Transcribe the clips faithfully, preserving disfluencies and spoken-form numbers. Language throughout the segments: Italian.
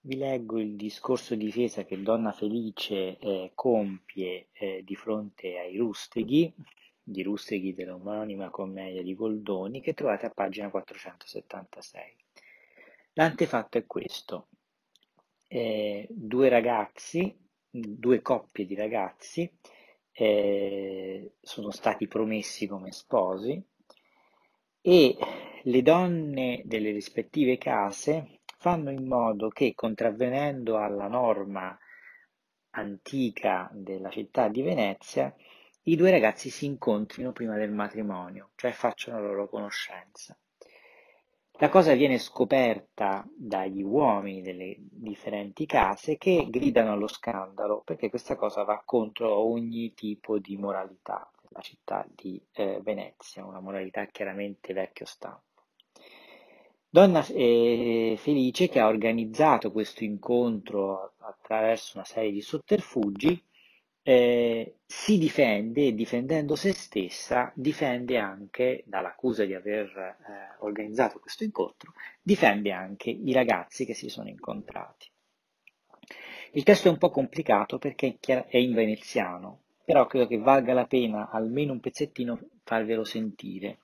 Vi leggo il discorso di difesa che Donna Felice eh, compie eh, di fronte ai rustighi, di rustighi dell'omonima commedia di Goldoni, che trovate a pagina quattrocentosettantasei. L'antefatto è questo. Eh, due ragazzi, due coppie di ragazzi, eh, sono stati promessi come sposi e le donne delle rispettive case fanno in modo che, contravvenendo alla norma antica della città di Venezia, i due ragazzi si incontrino prima del matrimonio, cioè facciano la loro conoscenza. La cosa viene scoperta dagli uomini delle differenti case che gridano allo scandalo perché questa cosa va contro ogni tipo di moralità della città di eh, Venezia, una moralità chiaramente vecchio stampo. Donna eh, Felice, che ha organizzato questo incontro attraverso una serie di sotterfugi, eh, si difende e difendendo se stessa difende anche, dall'accusa di aver eh, organizzato questo incontro, difende anche i ragazzi che si sono incontrati. Il testo è un po' complicato perché è chiar- è in veneziano, però credo che valga la pena almeno un pezzettino farvelo sentire.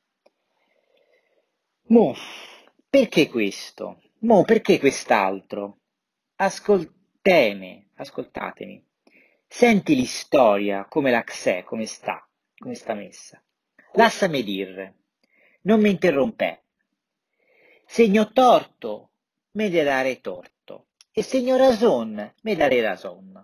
Mo, perché questo? Mo, perché quest'altro? Ascolteme, ascoltatemi. Senti l'istoria, come la xè, come sta, come sta messa. Lassami dir, non mi interrompè. Segno torto, me de dare torto, e segno rason, me dare rason.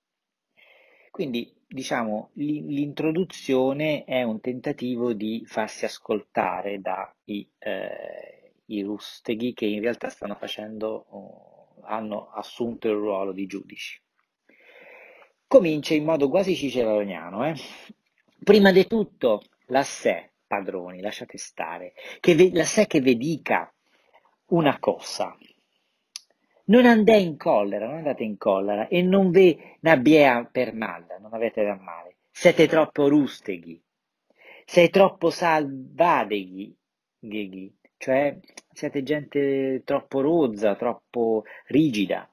Quindi, diciamo, l'i- l'introduzione è un tentativo di farsi ascoltare dai eh, i rusteghi che in realtà stanno facendo, oh, hanno assunto il ruolo di giudici. Comincia in modo quasi ciceroniano, eh. Prima di tutto, la sé, padroni, lasciate stare, che ve- la sé che vi dica una cosa. Non andate in collera, non andate in collera e non ve n'abbia per male, non avete da male. Siete troppo rusteghi, sei troppo salvadeghi, gheghi, cioè siete gente troppo rozza, troppo rigida.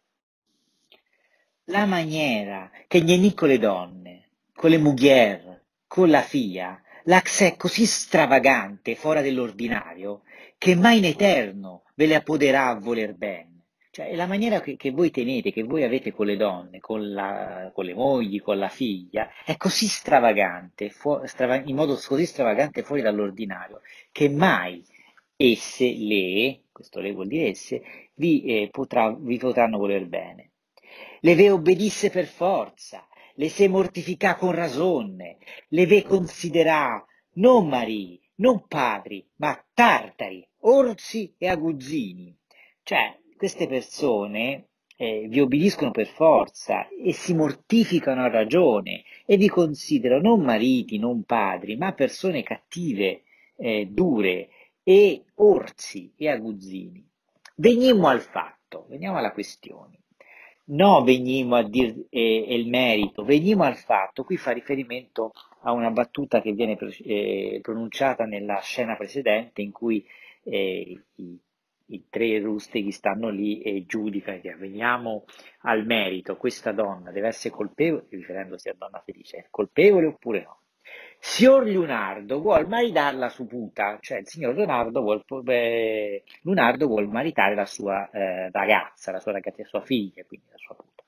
La maniera che gnenì con le donne, con le mughier, con la fia, la è così stravagante, fuori dell'ordinario, che mai in eterno ve le appoderà a voler ben. Cioè, è la maniera che, che voi tenete, che voi avete con le donne, con, la, con le mogli, con la figlia, è così stravagante, fu- strava- in modo così stravagante fuori dall'ordinario, che mai esse, le, questo le vuol dire esse, vi, eh, potrà- vi potranno voler bene. Le ve obbedisse per forza, le se mortificà con ragione, le ve considerà non marì, non padri, ma tartari, orsi e aguzzini. Cioè, queste persone eh, vi obbediscono per forza e si mortificano a ragione e vi considerano non mariti, non padri, ma persone cattive, eh, dure e orsi e aguzzini. Veniamo al fatto, veniamo alla questione. No, venimo a dire eh, il merito, venimo al fatto. Qui fa riferimento a una battuta che viene pro- eh, pronunciata nella scena precedente in cui eh, i, i tre rustighi stanno lì e giudicano, e dicono, veniamo al merito, questa donna deve essere colpevole, riferendosi a Donna Felice, è colpevole oppure no? Signor Leonardo vuol maritarla su puta, cioè il signor Leonardo vuol, eh, Leonardo vuol maritare la sua eh, ragazza, la sua ragazza, sua figlia, quindi la sua puta.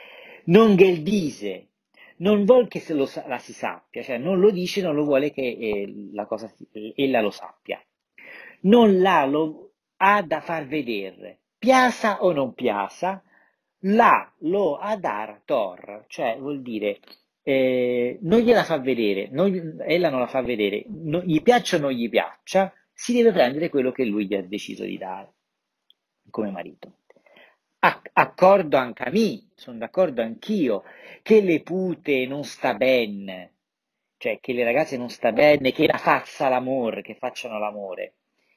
Non gel dise, non vuol che se lo sa- la si sappia, cioè non lo dice, non lo vuole che eh, la cosa, si- eh, ella lo sappia. Non la lo ha da far vedere, piasa o non piasa, la lo ha dar tor, cioè vuol dire eh, non gliela fa vedere, non- ella non la fa vedere, no- gli piaccia o non gli piaccia, si deve prendere quello che lui gli ha deciso di dare come marito. Ac- accordo anche a me, sono d'accordo anch'io, che le pute non sta bene, cioè che le ragazze non sta bene, che la faccia l'amore, che facciano l'amore,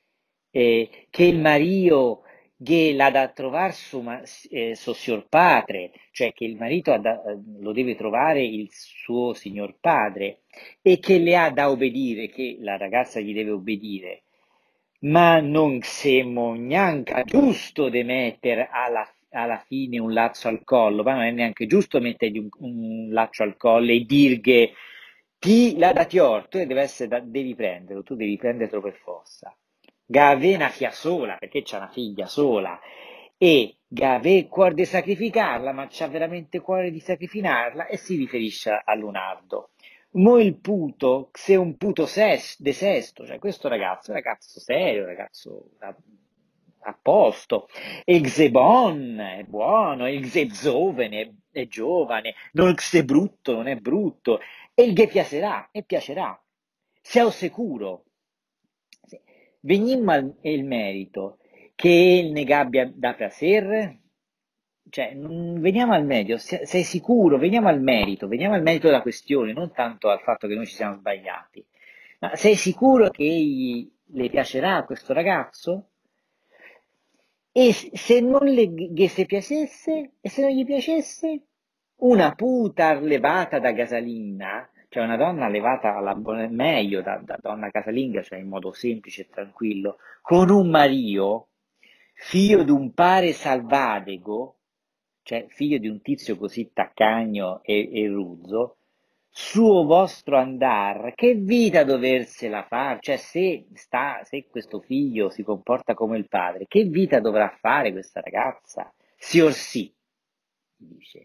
eh, che il marito che l'ha da trovare su, ma- eh, suo signor padre, cioè che il marito ha da- eh, lo deve trovare il suo signor padre e che le ha da obbedire, che la ragazza gli deve obbedire, ma non semo neanche giusto de metter alla, alla fine un laccio al collo, ma non è neanche giusto mettergli un, un laccio al collo e dirgli chi l'ha dati orto e deve essere da- devi prenderlo, tu devi prenderlo per forza. Gavè una figlia sola, perché c'ha una figlia sola, e Gavè cuore di sacrificarla, ma c'ha veramente cuore di sacrificarla, e si riferisce a Leonardo. Mo il puto, se un puto ses, de sesto, cioè questo ragazzo è un ragazzo serio, un ragazzo a, a posto, e Xebon è buono, e Xebzoven è, è giovane, non Xe brutto, non è brutto, e il che piacerà, e piacerà, siamo sicuro. Sì. Venimmo al il merito, che il ne gabbia da placer? Cioè, non- veniamo al meglio, se- sei sicuro? Veniamo al merito, veniamo al merito della questione, non tanto al fatto che noi ci siamo sbagliati. Ma sei sicuro che egli le piacerà a questo ragazzo? E s- se non le ghe se piacesse, e se non gli piacesse? Una puta levata da casalinga, cioè una donna levata alla buona- meglio da, da donna casalinga, cioè in modo semplice e tranquillo, con un marito, figlio di un pare salvadego, cioè figlio di un tizio così taccagno e, e ruzzo, suo vostro andar, che vita doversela fare? Cioè, se sta, se questo figlio si comporta come il padre, che vita dovrà fare questa ragazza? Signor sì, dice,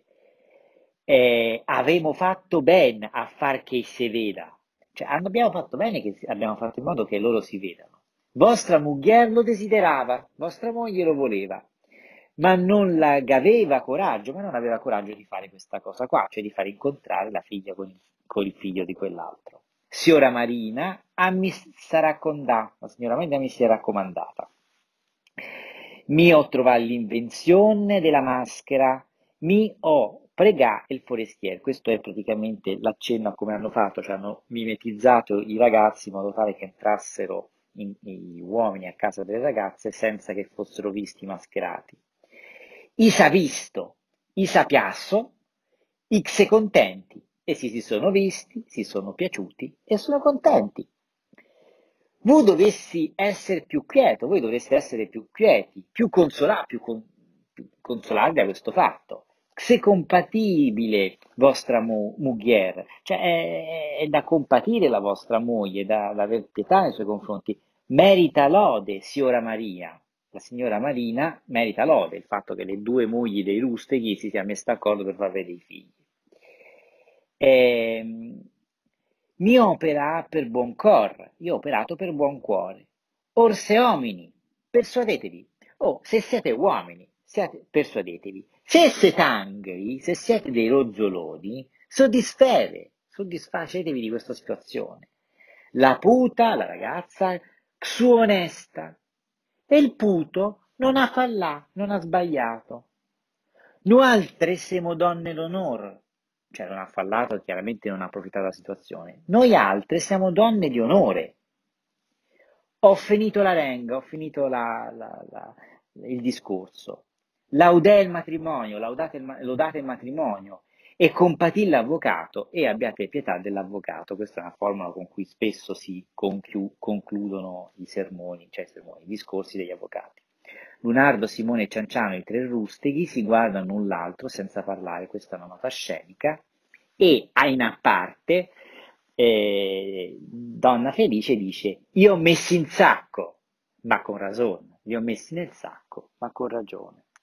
eh, avemo fatto bene a far che si veda. Cioè, abbiamo fatto bene che si- abbiamo fatto in modo che loro si vedano. Vostra moglie lo desiderava, vostra moglie lo voleva, ma non la aveva coraggio, ma non aveva coraggio di fare questa cosa qua, cioè di far incontrare la figlia con il, con il figlio di quell'altro. Signora Marina a mi sa raccondà, la signora Marina mi si è raccomandata. Mi ho trovato l'invenzione della maschera, mi ho pregà il forestiere. Questo è praticamente l'accenno a come hanno fatto, cioè hanno mimetizzato i ragazzi in modo tale che entrassero in- gli uomini a casa delle ragazze senza che fossero visti mascherati. I s'ha visto, i s'ha piasso, X contenti, e si, si sono visti, si sono piaciuti e sono contenti. Voi dovessi essere più quieto, voi dovreste essere più quieti, più consolati, più, con- più consolati da questo fatto. Se compatibile vostra mu- muglier, cioè è, è da compatire la vostra moglie, da, da aver pietà nei suoi confronti, merita lode, signora Maria. La signora Marina merita lode, il fatto che le due mogli dei rusteghi si siano messe d'accordo per far avere dei figli. Ehm, mi opera per buon cor, io ho operato per buon cuore. Orse homini, persuadetevi. Oh, se siete uomini, siate, persuadetevi. Se siete angri, se siete dei rozzoloni, soddisfere, soddisfacetevi di questa situazione. La puta, la ragazza, su onesta, e il puto non ha fallà, non ha sbagliato. Noi altre siamo donne d'onor, cioè non ha fallato, chiaramente non ha approfittato della situazione. Noi altre siamo donne di onore. Ho finito la renga, ho finito la- la- la- il discorso. Laudè il matrimonio, laudate il, ma- lodate il matrimonio e compatì l'avvocato e abbiate pietà dell'avvocato. Questa è una formula con cui spesso si conchiu- concludono i sermoni, cioè i sermoni, i discorsi degli avvocati. Lunardo, Simone e Cianciano, i tre rustighi, si guardano l'un l'altro senza parlare, questa è una nota scenica, e a in parte eh, Donna Felice dice: Io ho messi in sacco, ma con ragione, li ho messi nel sacco, ma con ragione.